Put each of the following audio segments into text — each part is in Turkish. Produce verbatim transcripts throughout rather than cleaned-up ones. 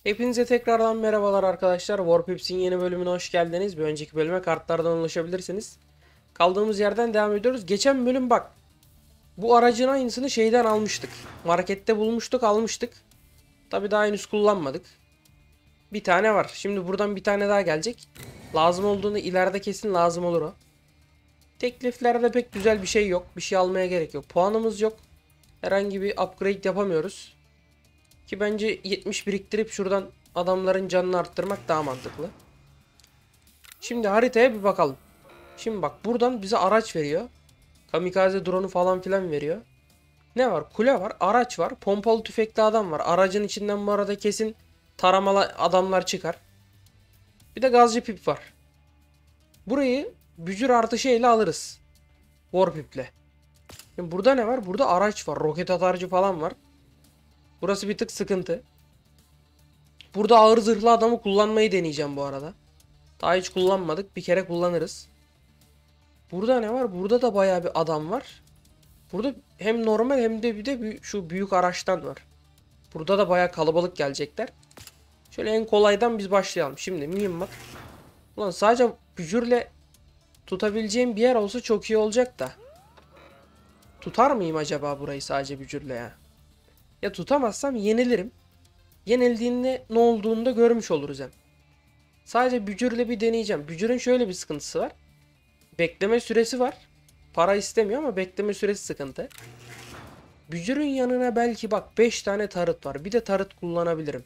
Hepinize tekrardan merhabalar arkadaşlar. Warpips'in yeni bölümüne hoş geldiniz. Bir önceki bölüme kartlardan ulaşabilirsiniz. Kaldığımız yerden devam ediyoruz. Geçen bölüm bak. Bu aracın aynısını şeyden almıştık. Markette bulmuştuk, almıştık. Tabi daha henüz kullanmadık. Bir tane var. Şimdi buradan bir tane daha gelecek. Lazım olduğunu ileride kesin lazım olur o. Tekliflerde pek güzel bir şey yok. Bir şey almaya gerek yok. Puanımız yok. Herhangi bir upgrade yapamıyoruz. Ki bence yetmiş biriktirip şuradan adamların canını arttırmak daha mantıklı. Şimdi haritaya bir bakalım. Şimdi bak buradan bize araç veriyor. Kamikaze drone'u falan filan veriyor. Ne var? Kule var, araç var, pompalı tüfekli adam var. Aracın içinden bu arada kesin taramalı adamlar çıkar. Bir de gazcı pip var. Burayı bücür artı şeyle alırız. War piple. Şimdi burada ne var? Burada araç var. Roket atarcı falan var. Burası bir tık sıkıntı. Burada ağır zırhlı adamı kullanmayı deneyeceğim bu arada. Daha hiç kullanmadık. Bir kere kullanırız. Burada ne var? Burada da bayağı bir adam var. Burada hem normal hem de bir de şu büyük araçtan var. Burada da bayağı kalabalık gelecekler. Şöyle en kolaydan biz başlayalım. Şimdi mühimmat. Ulan sadece bücürle tutabileceğim bir yer olsa çok iyi olacak da. Tutar mıyım acaba burayı sadece bücürle ya? Ya tutamazsam yenilirim. Yenildiğinde ne olduğunu da görmüş oluruz hem. Sadece bücürle bir deneyeceğim. Bücürün şöyle bir sıkıntısı var. Bekleme süresi var. Para istemiyor ama bekleme süresi sıkıntı. Bücürün yanına belki bak beş tane tarıt var. Bir de tarıt kullanabilirim.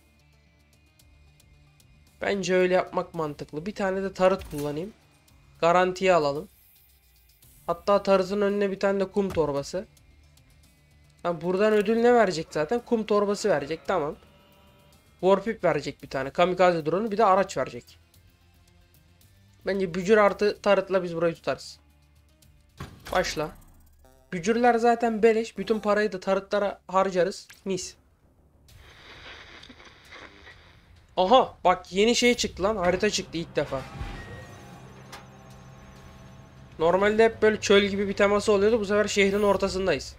Bence öyle yapmak mantıklı. Bir tane de tarıt kullanayım. Garantiye alalım. Hatta tarıtın önüne bir tane de kum torbası. Ha, buradan ödül ne verecek zaten? Kum torbası verecek. Tamam. Warpip verecek bir tane. Kamikaze drone'u bir de araç verecek. Bence bücür artı tarıtla biz burayı tutarız. Başla. Bücürler zaten beleş. Bütün parayı da tarıtlara harcarız. Mis. Aha bak yeni şey çıktı lan. Harita çıktı ilk defa. Normalde hep böyle çöl gibi bir teması oluyordu. Bu sefer şehrin ortasındayız.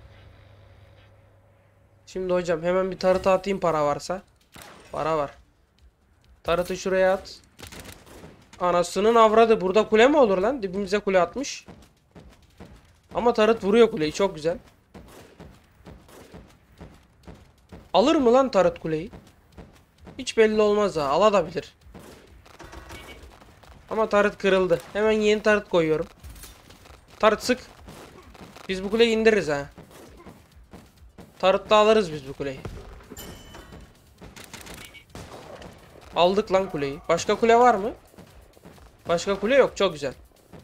Şimdi hocam hemen bir tarıta atayım para varsa. Para var. Tarıtı şuraya at. Anasının avradı. Burada kule mi olur lan? Dibimize kule atmış. Ama tarıt vuruyor kuleyi. Çok güzel. Alır mı lan tarıt kuleyi? Hiç belli olmaz ha. Alabilir. Ama tarıt kırıldı. Hemen yeni tarıt koyuyorum. Tarıt sık. Biz bu kuleyi indiririz ha. Tarıtla alırız biz bu kuleyi. Aldık lan kuleyi. Başka kule var mı? Başka kule yok. Çok güzel.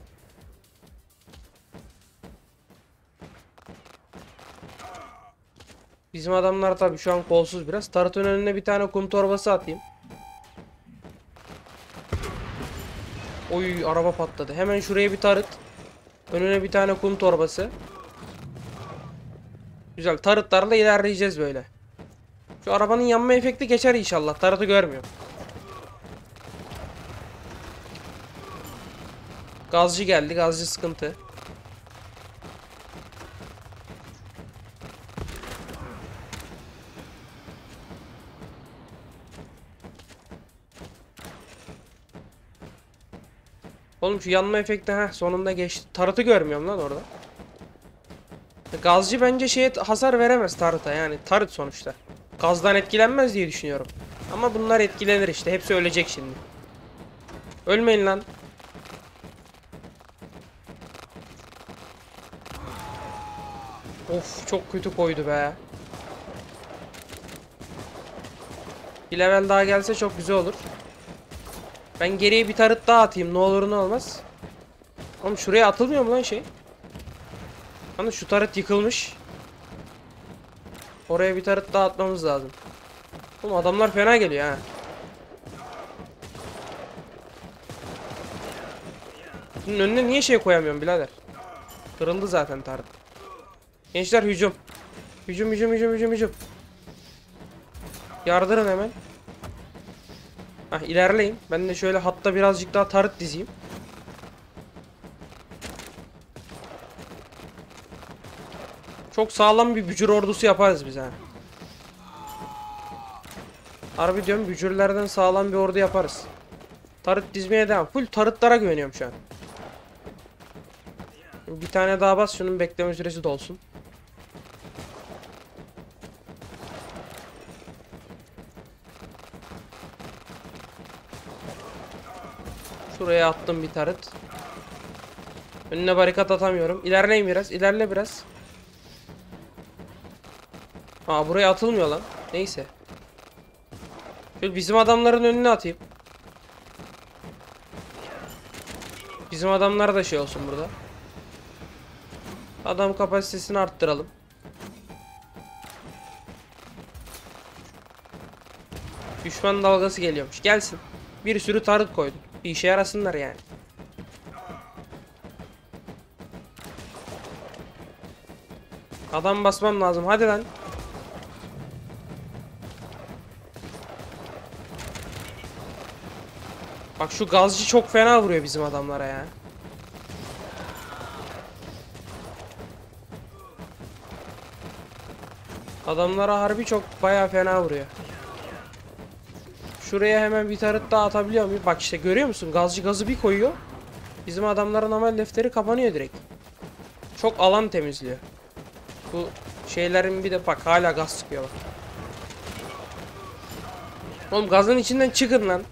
Bizim adamlar tabii şu an kolsuz biraz. Tarıtın önüne bir tane kum torbası atayım. Oy araba patladı. Hemen şuraya bir tarıt. Önüne bir tane kum torbası. Güzel. Tarıtlarla ilerleyeceğiz böyle. Şu arabanın yanma efekti geçer inşallah. Tarıtı görmüyor. Gazcı geldi. Gazcı sıkıntı. Oğlum şu yanma efekti ha sonunda geçti. Tarıtı görmüyorum lan orada. Gazcı bence şeye hasar veremez tarıta yani. Tarıt sonuçta. Gazdan etkilenmez diye düşünüyorum. Ama bunlar etkilenir işte. Hepsi ölecek şimdi. Ölmeyin lan. Of çok kötü koydu be. Bir level daha gelse çok güzel olur. Ben geriye bir tarıt daha atayım. Ne olur ne olmaz. Oğlum şuraya atılmıyor mu lan şey? Hani şu tarıt yıkılmış. Oraya bir tarıt daha atmamız lazım. Oğlum adamlar fena geliyor ha. Bunun önüne niye şey koyamıyorum birader? Kırıldı zaten tarıt. Gençler hücum. Hücum hücum hücum hücum hücum. Yardırın hemen. Hah ilerleyin. Ben de şöyle hatta birazcık daha tarıt dizeyim. Çok sağlam bir bücür ordusu yaparız biz ha. Harbi diyorum, bücürlerden sağlam bir ordu yaparız. Tarıt dizmeye devam. Full tarıtlara güveniyorum şu an. Bir tane daha bas, şunun bekleme süresi dolsun. Şuraya attım bir tarıt. Önüne barikat atamıyorum. İlerleyin biraz. İlerle biraz. Aa, buraya atılmıyor lan. Neyse. Şöyle bizim adamların önüne atayım. Bizim adamlar da şey olsun burada. Adam kapasitesini arttıralım. Düşman dalgası geliyormuş. Gelsin. Bir sürü tarıt koydum. Bir işe yarasınlar yani. Adam basmam lazım. Hadi lan. Bak şu gazcı çok fena vuruyor bizim adamlara ya. Adamlara harbi çok bayağı fena vuruyor. Şuraya hemen bir tarıt daha atabiliyor muyum? Bak işte, görüyor musun? Gazcı gazı bir koyuyor. Bizim adamların amel defteri kapanıyor direkt. Çok alan temizliyor. Bu şeylerin bir de bak hala gaz sıkıyor bak. Oğlum gazın içinden çıkın lan.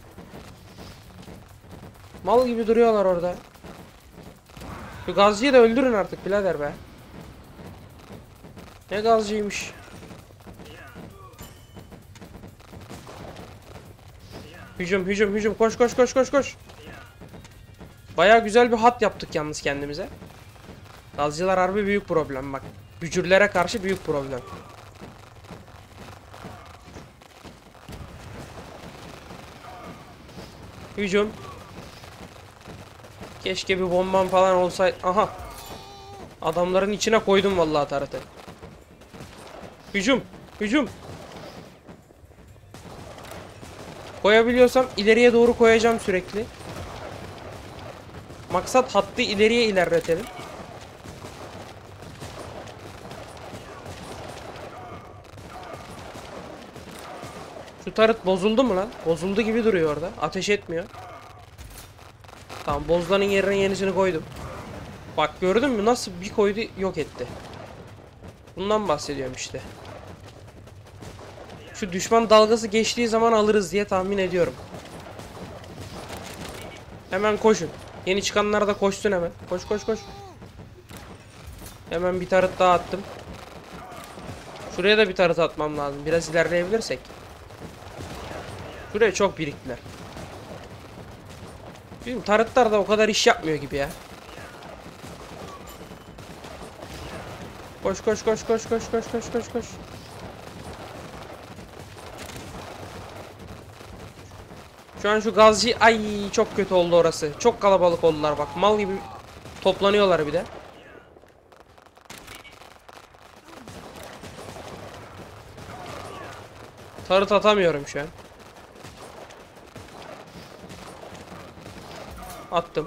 Mal gibi duruyorlar orada. Şu gazcıyı da öldürün artık birader be. Ne gazcıymış. Hücum hücum hücum, koş koş koş koş koş. Baya güzel bir hat yaptık yalnız kendimize. Gazcılar harbi büyük problem bak. Bücürlere karşı büyük problem. Hücum. Keşke bir bombam falan olsaydı. Aha. Adamların içine koydum vallahi tarıtı. Hücum. Hücum. Koyabiliyorsam ileriye doğru koyacağım sürekli. Maksat hattı ileriye ilerletelim. Şu tarıt bozuldu mu lan? Bozuldu gibi duruyor orada. Ateş etmiyor. Tamam, bozdanın yerine yenisini koydum. Bak gördün mü nasıl bir koydu, yok etti. Bundan bahsediyorum işte. Şu düşman dalgası geçtiği zaman alırız diye tahmin ediyorum. Hemen koşun. Yeni çıkanlar da koşsun hemen. Koş koş koş. Hemen bir tarıt daha attım. Şuraya da bir tarıt atmam lazım. Biraz ilerleyebilirsek. Şuraya çok biriktiler. Bizim tarıtlar da o kadar iş yapmıyor gibi ya. Koş koş koş koş koş koş koş koş koş. Şu an şu gazcı, ay çok kötü oldu orası. Çok kalabalık oldular bak. Mal gibi toplanıyorlar bir de. Tarıt atamıyorum şu an. Attım.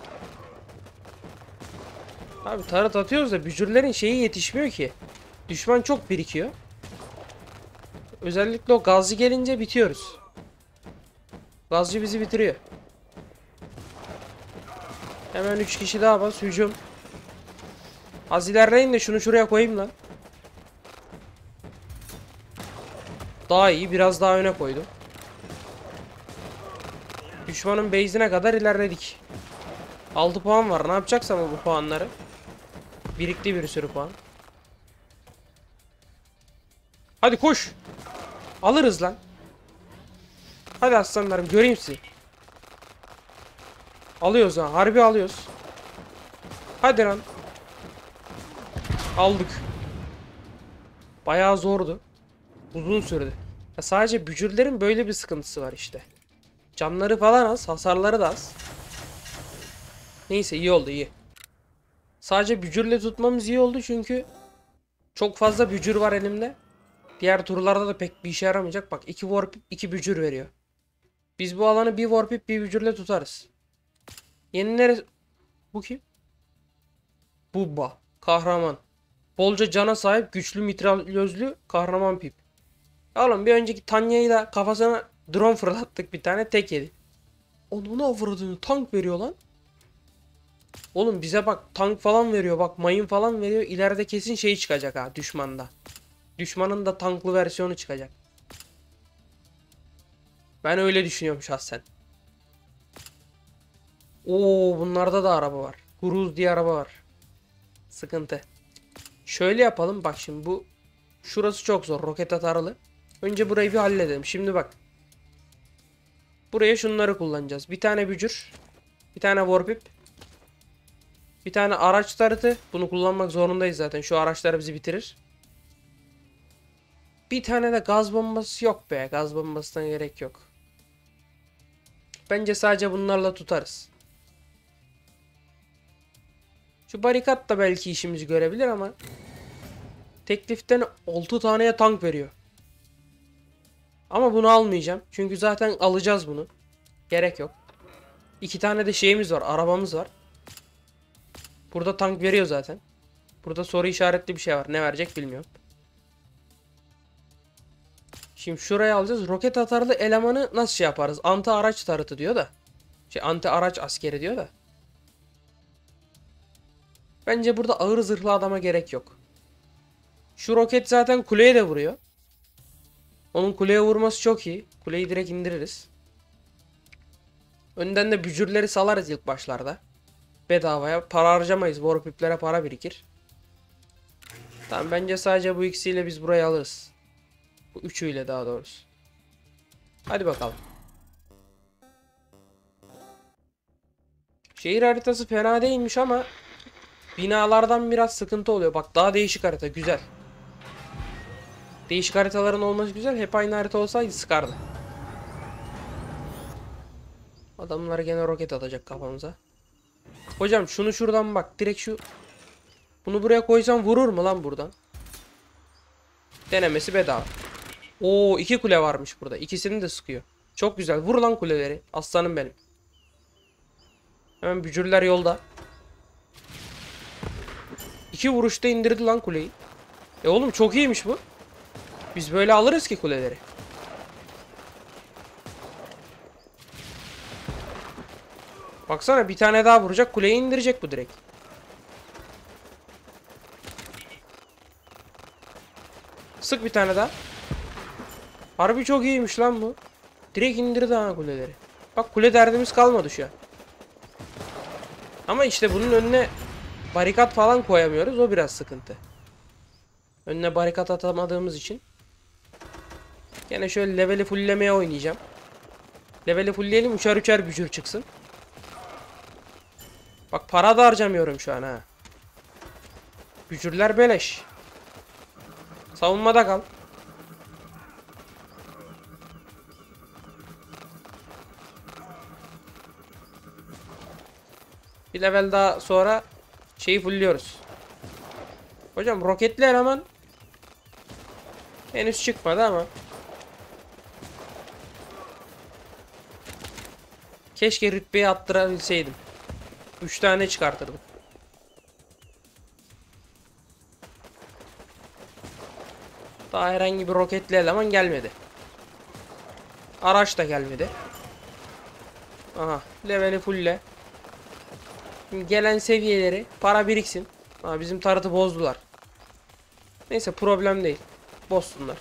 Abi tarıt atıyoruz da bücürlerin şeyi yetişmiyor ki. Düşman çok birikiyor. Özellikle o gazcı gelince bitiyoruz. Gazcı bizi bitiriyor. Hemen üç kişi daha bas. Hücum. Az ilerleyin de şunu şuraya koyayım lan. Daha iyi. Biraz daha öne koydum. Düşmanın base'ine kadar ilerledik. altı puan var. Ne yapacaksam bu puanları. Birikti bir sürü puan. Hadi koş. Alırız lan. Hadi aslanlarım, göreyim sizi. Alıyoruz ha. Harbi alıyoruz. Hadi lan. Aldık. Bayağı zordu. Uzun sürdü. Ya sadece bücürlerin böyle bir sıkıntısı var işte. Canları falan az. Hasarları da az. Neyse, iyi oldu, iyi. Sadece bücürle tutmamız iyi oldu çünkü çok fazla bücür var elimde. Diğer turlarda da pek bir işe yaramayacak. Bak, iki warpip iki bücür veriyor. Biz bu alanı bir warpip bir bücürle tutarız. Yenileri... Bu kim? Bubba. Kahraman. Bolca cana sahip güçlü mitralyözlü kahraman pip. Oğlum bir önceki Tanya'yı da kafasına drone fırlattık, bir tane tek yedi. Onu ne avradını, tank veriyor lan. Oğlum bize bak, tank falan veriyor, bak mayın falan veriyor. İleride kesin şey çıkacak ha, düşmanda. Düşmanın da tanklı versiyonu çıkacak. Ben öyle düşünüyorum şahsen. Oo, bunlarda da araba var. Cruz diye araba var. Sıkıntı. Şöyle yapalım bak, şimdi bu şurası çok zor, roket atarlı. Önce burayı bir halledelim. Şimdi bak. Buraya şunları kullanacağız. Bir tane bücür. Bir tane warpip. Bir tane araç tarıtı. Bunu kullanmak zorundayız zaten. Şu araçlar bizi bitirir. Bir tane de gaz bombası yok be. Gaz bombasına gerek yok. Bence sadece bunlarla tutarız. Şu barikat da belki işimizi görebilir ama tekliften altı taneye tank veriyor. Ama bunu almayacağım. Çünkü zaten alacağız bunu. Gerek yok. İki tane de şeyimiz var. Arabamız var. Burada tank veriyor zaten. Burada soru işaretli bir şey var. Ne verecek bilmiyorum. Şimdi şuraya alacağız. Roket atarlı elemanı nasıl şey yaparız? Anti araç tarıtı diyor da. Şey, anti araç askeri diyor da. Bence burada ağır zırhlı adama gerek yok. Şu roket zaten kuleye de vuruyor. Onun kuleye vurması çok iyi. Kuleyi direkt indiririz. Önden de bücürleri salarız ilk başlarda. Bedavaya. Para harcamayız. Warpiplere para birikir. Tamam, bence sadece bu ikisiyle biz burayı alırız. Bu üçüyle daha doğrusu. Hadi bakalım. Şehir haritası fena değilmiş ama binalardan biraz sıkıntı oluyor. Bak, daha değişik harita. Güzel. Değişik haritaların olması güzel. Hep aynı harita olsaydı sıkardı. Adamlar gene roket atacak kafamıza. Hocam şunu şuradan bak. Direkt şu. Bunu buraya koysam vurur mu lan buradan? Denemesi bedava. Oo, iki kule varmış burada. İkisini de sıkıyor. Çok güzel. Vur lan kuleleri. Aslanım benim. Hemen bücürler yolda. İki vuruşta indirdi lan kuleyi. E oğlum, çok iyiymiş bu. Biz böyle alırız ki kuleleri. Baksana, bir tane daha vuracak, kuleyi indirecek bu direkt. Sık bir tane daha. Harbi çok iyiymiş lan bu. Direkt indirdi ha kuleleri. Bak, kule derdimiz kalmadı şu an. Ama işte bunun önüne barikat falan koyamıyoruz. O biraz sıkıntı. Önüne barikat atamadığımız için. Gene şöyle leveli fulllemeye oynayacağım. Leveli fullleyelim, üçer üçer bücür çıksın. Bak, para da harcamıyorum şu an ha. Bücürler beleş. Savunmada kal. Bir level daha sonra şeyi fullliyoruz. Hocam roketli eleman henüz çıkmadı ama keşke rütbeyi attırabilseydim. üç tane çıkartırdım. Daha herhangi bir roketli eleman gelmedi. Araç da gelmedi. Aha, leveli fulle. Şimdi gelen seviyeleri para biriksin. Aa, bizim tarıtı bozdular. Neyse, problem değil. Bozsunlar.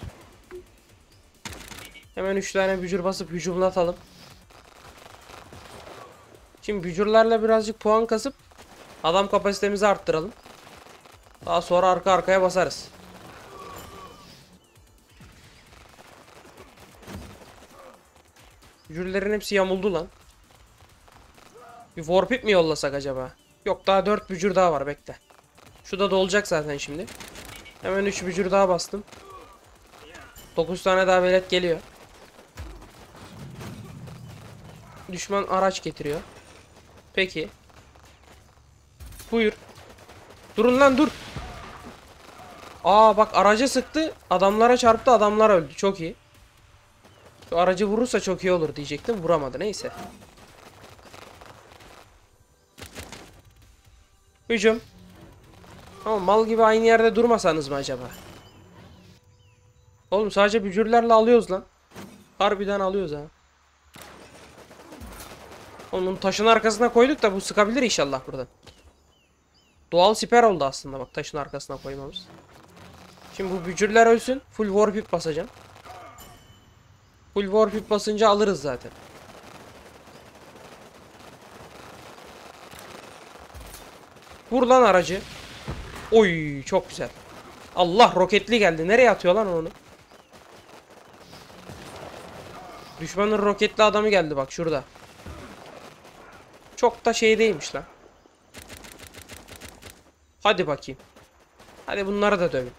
Hemen üç tane bücür basıp hücumlatalım. Şimdi bücürlerle birazcık puan kasıp adam kapasitemizi arttıralım. Daha sonra arka arkaya basarız. Bücürlerin hepsi yamuldu lan. Bir warpip mi yollasak acaba? Yok, daha dört bücür daha var, bekle. Şu da dolacak zaten şimdi. Hemen üç bücür daha bastım. dokuz tane daha velet geliyor. Düşman araç getiriyor. Peki. Buyur. Durun lan, dur. Aa bak, araca sıktı. Adamlara çarptı, adamlar öldü. Çok iyi. Şu aracı vurursa çok iyi olur diyecektim. Vuramadı, neyse. Hücum. Ama mal gibi aynı yerde durmasanız mı acaba? Oğlum sadece bücürlerle alıyoruz lan. Harbiden alıyoruz ha. Onun taşın arkasına koyduk da bu sıkabilir inşallah buradan. Doğal siper oldu aslında bak taşın arkasına koymamız. Şimdi bu bücürler ölsün. Full warpip basacağım. Full warpip basınca alırız zaten. Vur lan aracı. Oy çok güzel. Allah roketli geldi. Nereye atıyor lan onu? Düşmanın roketli adamı geldi bak şurada. Çok da şey değilmiş lan. Hadi bakayım. Hadi bunları da dövün.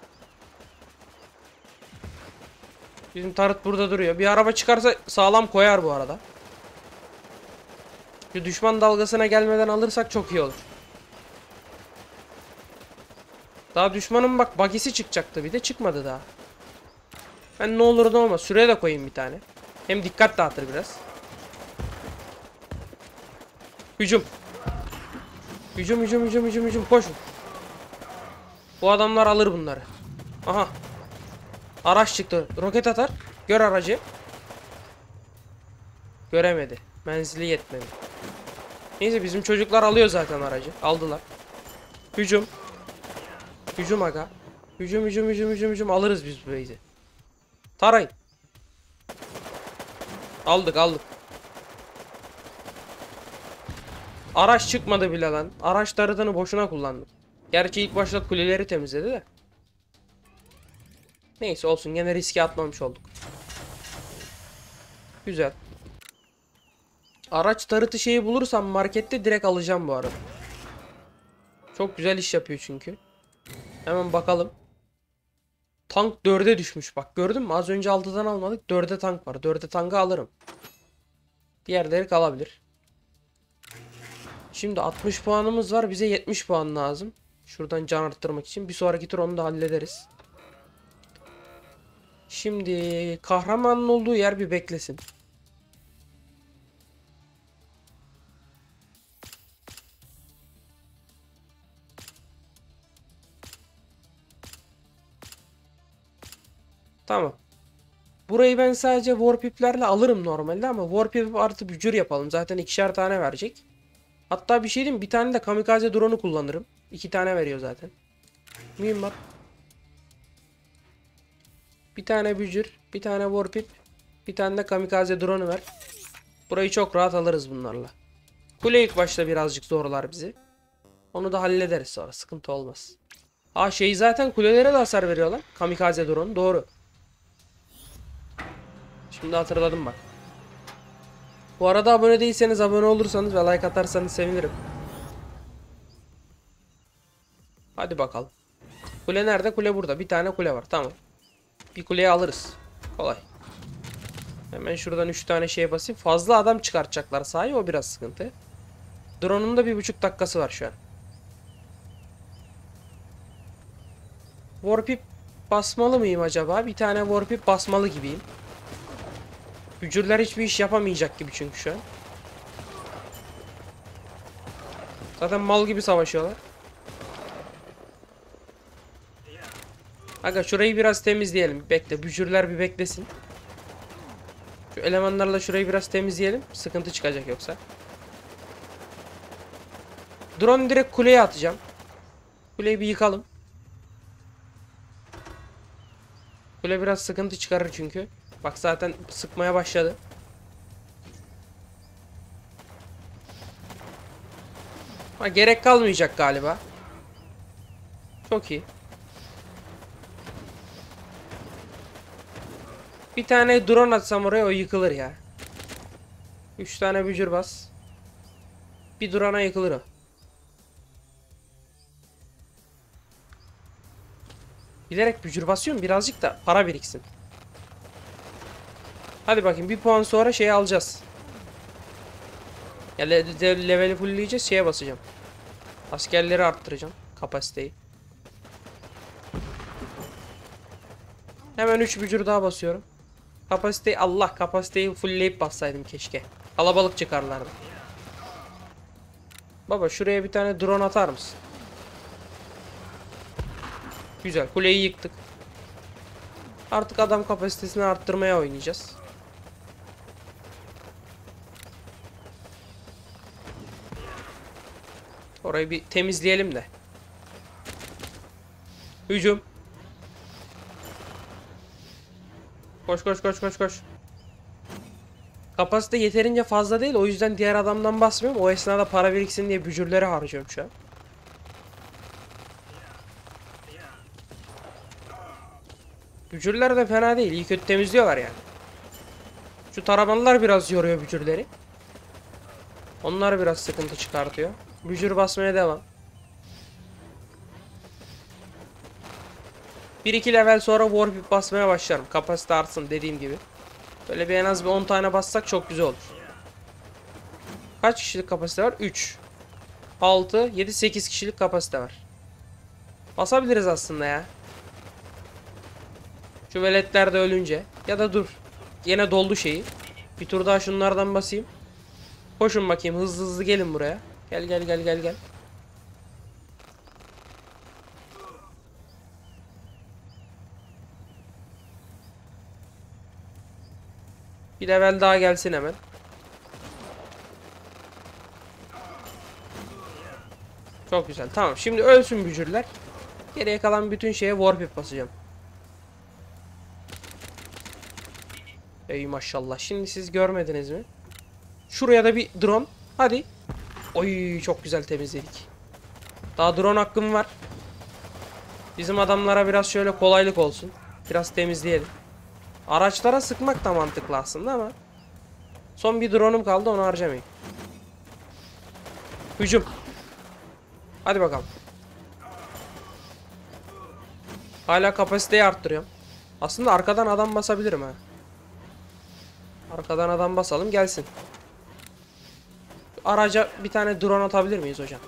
Bizim tarıt burada duruyor. Bir araba çıkarsa sağlam koyar bu arada. Şu düşman dalgasına gelmeden alırsak çok iyi olur. Daha düşmanın bak bagisi çıkacaktı bir de çıkmadı daha. Ben ne olur ne olmaz. Şuraya da koyayım bir tane. Hem dikkat dağıtır biraz. Hücum. Hücum hücum hücum hücum hücum koşun. Bu adamlar alır bunları. Aha. Araç çıktı. Roket atar. Gör aracı. Göremedi. Menzili yetmedi. Neyse bizim çocuklar alıyor zaten aracı. Aldılar. Hücum. Hücum aga. Hücum hücum hücum hücum hücum. Alırız biz bu base'i. Tarayın. Aldık aldık. Araç çıkmadı bile lan. Araç tarıtını boşuna kullandık. Gerçi ilk başta kuleleri temizledi de. Neyse olsun gene riske atmamış olduk. Güzel. Araç tarıtı şeyi bulursam markette direkt alacağım bu arada. Çok güzel iş yapıyor çünkü. Hemen bakalım. Tank dörde düşmüş bak gördün mü? Az önce altıdan almadık. dörde tank var. dörde tankı alırım. Diğerleri kalabilir. Şimdi altmış puanımız var. Bize yetmiş puan lazım. Şuradan can arttırmak için. Bir sonraki tur onu da hallederiz. Şimdi kahramanın olduğu yer bir beklesin. Tamam. Burayı ben sadece warpiplerle alırım normalde ama warpip artı bücür yapalım. Zaten ikişer tane verecek. Hatta bir şey diyeyim, bir tane de kamikaze drone'u kullanırım. İki tane veriyor zaten. Mühimmat. Bir tane bücür, bir tane warpip, bir tane de kamikaze drone'u ver. Burayı çok rahat alırız bunlarla. Kule ilk başta birazcık zorlar bizi. Onu da hallederiz sonra, sıkıntı olmaz. Aa şey zaten kulelere de hasar veriyorlar. Kamikaze drone doğru. Şimdi hatırladım bak. Bu arada abone değilseniz abone olursanız ve like atarsanız sevinirim. Hadi bakalım. Kule nerede? Kule burada. Bir tane kule var. Tamam. Bir kuleyi alırız. Kolay. Hemen şuradan üç tane şeye basayım. Fazla adam çıkartacaklar sahi, o biraz sıkıntı. Drone'un da bir buçuk dakikası var şu an. Warpip basmalı mıyım acaba? Bir tane warpip basmalı gibiyim. Bücürler hiçbir iş yapamayacak gibi çünkü şu an. Zaten mal gibi savaşıyorlar. Aga şurayı biraz temizleyelim. Bekle, bücürler bir beklesin. Şu elemanlarla şurayı biraz temizleyelim. Sıkıntı çıkacak yoksa. Drone direkt kuleye atacağım. Kuleyi bir yıkalım. Kule biraz sıkıntı çıkarır çünkü. Bak zaten sıkmaya başladı. Ha, gerek kalmayacak galiba. Çok iyi. Bir tane drone atsam oraya, o yıkılır ya. Üç tane bücür bas. Bir drone'a yıkılır o. Bilerek bücür basıyorum birazcık da para biriksin. Hadi bakayım, bir puan sonra şeyi alacağız. Ya le le leveli fullleyeceğiz, şeye basacağım. Askerleri arttıracağım kapasiteyi. Hemen üç bücür daha basıyorum. Kapasiteyi, Allah, kapasiteyi fullleyip bassaydım keşke. Kalabalık çıkarlardı. Baba şuraya bir tane drone atar mısın? Güzel, kuleyi yıktık. Artık adam kapasitesini arttırmaya oynayacağız. Orayı bir temizleyelim de. Hücum. Koş koş koş koş koş. Kapasite yeterince fazla değil, o yüzden diğer adamdan basmıyorum. O esnada para biriksin diye bücürleri harcıyorum şu an. Bücürler de fena değil, iyi kötü temizliyorlar yani. Şu taramalılar biraz yoruyor bücürleri. Onlar biraz sıkıntı çıkartıyor. Bücür basmaya devam. bir iki level sonra Warpip basmaya başlarım. Kapasite artsın dediğim gibi. Böyle bir en az bir on tane bassak çok güzel olur. Kaç kişilik kapasite var? üç. altı, yedi, sekiz kişilik kapasite var. Basabiliriz aslında ya. Şu veletler de ölünce. Ya da dur. Yine doldu şeyi. Bir tur daha şunlardan basayım. Koşun bakayım, hızlı hızlı gelin buraya. Gel gel gel gel gel. Bir level daha gelsin hemen. Çok güzel. Tamam. Şimdi ölsün bücürler. Geriye kalan bütün şeye Warpip basacağım. Ey maşallah. Şimdi siz görmediniz mi? Şuraya da bir drone. Hadi. Oy, çok güzel temizledik. Daha drone hakkım var. Bizim adamlara biraz şöyle kolaylık olsun. Biraz temizleyelim. Araçlara sıkmak da mantıklı aslında ama. Son bir drone'um kaldı, onu harcamayayım. Hücum. Hadi bakalım. Hala kapasiteyi arttırıyorum. Aslında arkadan adam basabilirim ha. Arkadan adam basalım gelsin. Araca bir tane drone atabilir miyiz hocam?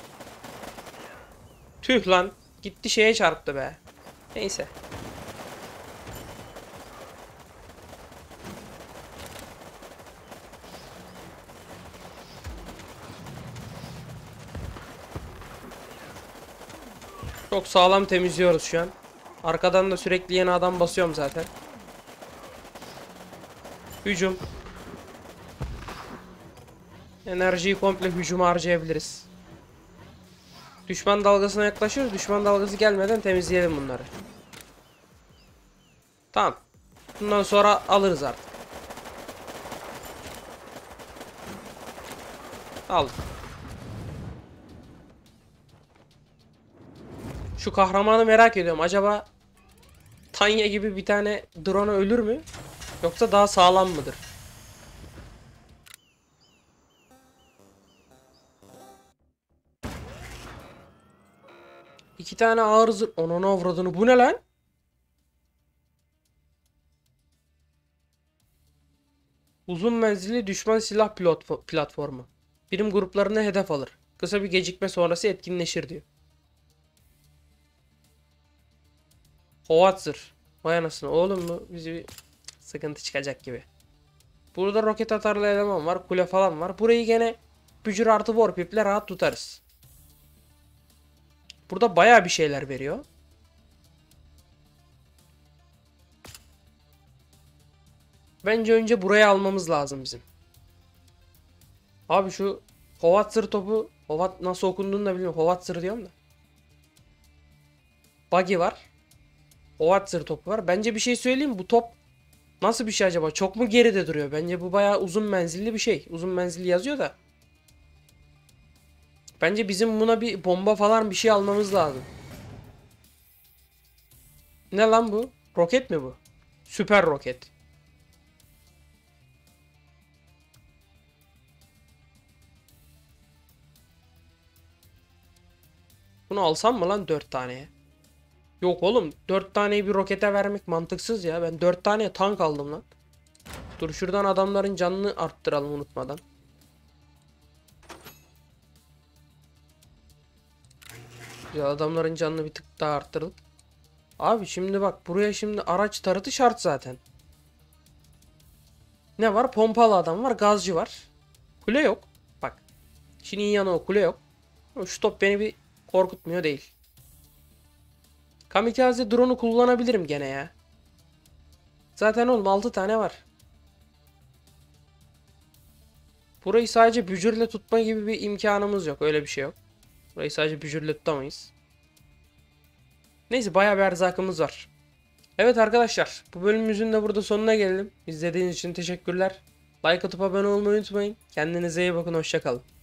Tüh lan. Gitti şeye çarptı be. Neyse. Çok sağlam temizliyoruz şu an. Arkadan da sürekli yeni adam basıyorum zaten. Hücum. Enerjiyi komple hücuma harcayabiliriz. Düşman dalgasına yaklaşıyoruz. Düşman dalgası gelmeden temizleyelim bunları. Tamam. Bundan sonra alırız artık. Aldık. Şu kahramanı merak ediyorum. Acaba Tanya gibi bir tane drone ölür mü? Yoksa daha sağlam mıdır? İki tane ağır zırh... Onun avradını. Bu ne lan? Uzun menzilli düşman silah pilot platformu. Birim gruplarını hedef alır. Kısa bir gecikme sonrası etkinleşir diyor. Howitzer. Vay anasını oğlum, bu bizi bir sıkıntı çıkacak gibi. Burada roket atarlı eleman var. Kule falan var. Burayı gene bücür artı warpip'le rahat tutarız. Burada baya bir şeyler veriyor. Bence önce burayı almamız lazım bizim. Abi şu Howitzer topu, Hovat nasıl okunduğunu da bilmiyorum. Howitzer diyorum da. Buggy var. Howitzer topu var. Bence bir şey söyleyeyim, bu top nasıl bir şey acaba? Çok mu geride duruyor? Bence bu bayağı uzun menzilli bir şey. Uzun menzilli yazıyor da. Bence bizim buna bir bomba falan bir şey almamız lazım. Ne lan bu? Roket mi bu? Süper roket. Bunu alsam mı lan dört taneye? Yok oğlum, dört taneyi bir rokete vermek mantıksız ya. Ben dört tane tank aldım lan. Dur şuradan adamların canını arttıralım unutmadan. Ya adamların canını bir tık daha arttırdık. Abi şimdi bak, buraya şimdi araç tarıtı şart zaten. Ne var? Pompalı adam var, gazcı var. Kule yok. Bak. Şimdi yanı o kule yok. Şu top beni bir korkutmuyor değil. Kamikaze drone'u kullanabilirim gene ya. Zaten oğlum altı tane var. Burayı sadece bücürle tutma gibi bir imkanımız yok. Öyle bir şey yok. Burayı sadece bücürle tutamayız. Neyse bayağı bir erzakımız var. Evet arkadaşlar, bu bölümümüzün de burada sonuna gelelim. İzlediğiniz için teşekkürler. Like atıp abone olmayı unutmayın. Kendinize iyi bakın, hoşça kalın.